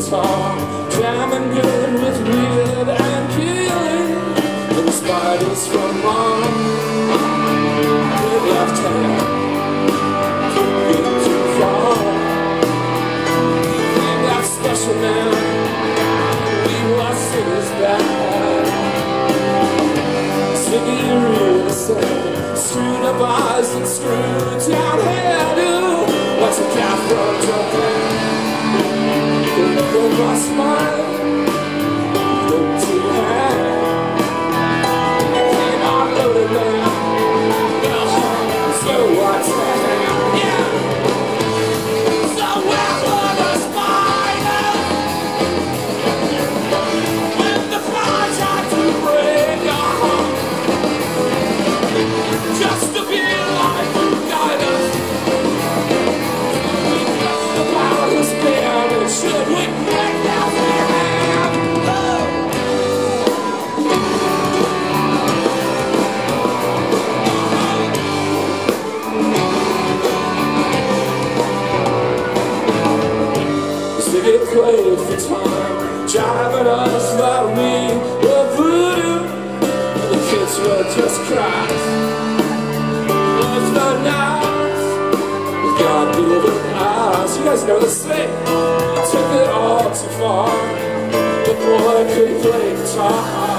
guitar, jamming good with weird and killing. And the spiders from mom, good left hand, couldn't get too far. Ain't that special man, we was singers bad. Ziggy really said, screwed up eyes and screwed down hairdo. What's a cat from Japan? Couldn't get my smile, look too high. I came out loaded man, so what's that? Yeah. So where were the spiders when the fly tried to break your heart? Just to be like you guide us. Should we break down their hand? Ziggy played for time, jiving us like we were voodoo, and the kids were just cries. Was the night with God-given eyes. You guys know the thing. Took it all too far. The boy could play guitar.